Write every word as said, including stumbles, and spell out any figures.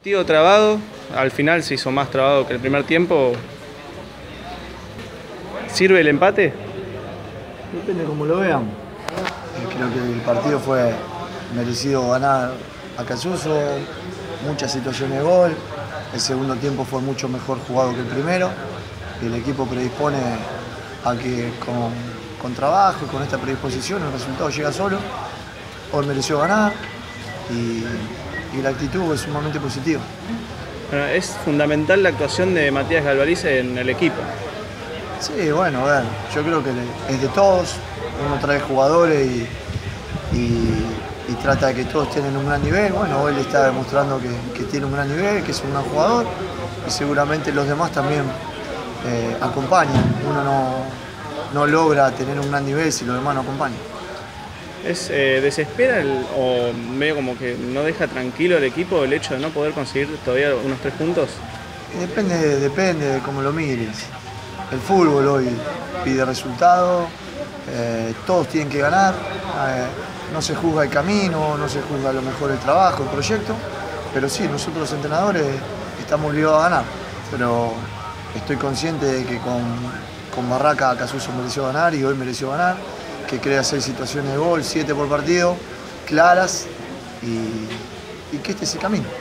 Partido trabado, al final se hizo más trabado que el primer tiempo. ¿Sirve el empate? Depende cómo lo vean. Eh, creo que el partido fue merecido ganar a Casuso, muchas situaciones de gol. El segundo tiempo fue mucho mejor jugado que el primero. Y el equipo predispone a que con, con trabajo y con esta predisposición el resultado llega solo. Hoy mereció ganar y, y la actitud es sumamente positiva. Bueno, es fundamental la actuación de Matías Galvarize en el equipo. Sí, bueno, a ver, yo creo que es de todos. Uno trae jugadores y, y, y trata de que todos tengan un gran nivel. Bueno, hoy le está demostrando que, que tiene un gran nivel, que es un gran jugador y seguramente los demás también eh, acompañan. Uno no, no logra tener un gran nivel si los demás no acompañan. ¿Es, eh, ¿Desespera el, o medio como que no deja tranquilo al equipo el hecho de no poder conseguir todavía unos tres puntos? Depende, depende de cómo lo mires. El fútbol hoy pide resultados, eh, todos tienen que ganar, eh, no se juzga el camino, no se juzga a lo mejor el trabajo, el proyecto, pero sí, nosotros los entrenadores estamos obligados a ganar, pero estoy consciente de que con, con Barraca Casuso mereció ganar y hoy mereció ganar, que crea seis situaciones de gol, siete por partido, claras, y, y que este es el camino.